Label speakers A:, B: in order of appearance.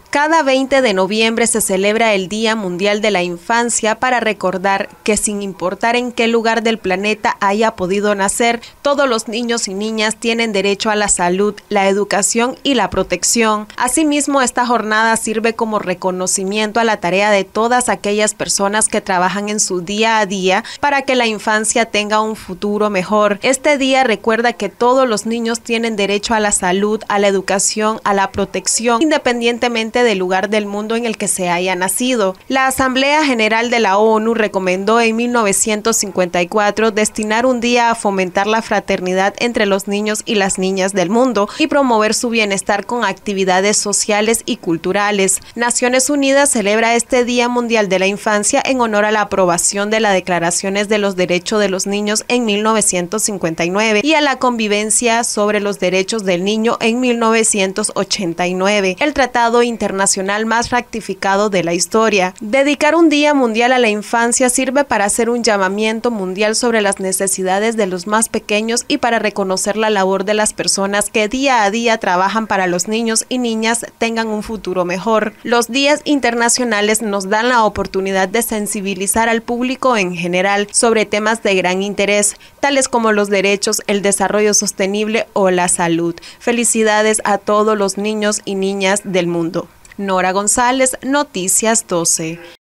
A: Cada 20 de noviembre se celebra el Día Mundial de la Infancia para recordar que sin importar en qué lugar del planeta haya podido nacer, todos los niños y niñas tienen derecho a la salud, la educación y la protección. Asimismo, esta jornada sirve como reconocimiento a la tarea de todas aquellas personas que trabajan en su día a día para que la infancia tenga un futuro mejor. Este día recuerda que todos los niños tienen derecho a la salud, a la educación, a la protección, independientemente del lugar del mundo en el que se haya nacido. La Asamblea General de la ONU recomendó en 1954 destinar un día a fomentar la fraternidad entre los niños y las niñas del mundo y promover su bienestar con actividades sociales y culturales. Naciones Unidas celebra este Día Mundial de la Infancia en honor a la aprobación de las Declaraciones de los Derechos de los Niños en 1959 y a la Convivencia sobre los Derechos del Niño en 1989, el tratado internacional más ratificado de la historia. Dedicar un Día Mundial a la Infancia sirve para hacer un llamamiento mundial sobre las necesidades de los más pequeños y para reconocer la labor de las personas que día a día trabajan para los niños y niñas tengan un futuro mejor. Los días internacionales nos dan la oportunidad de sensibilizar al público en general sobre temas de gran interés, tales como los derechos, el desarrollo sostenible o la salud. Felicidades a todos los niños y niñas del mundo. Nora González, Noticias 12.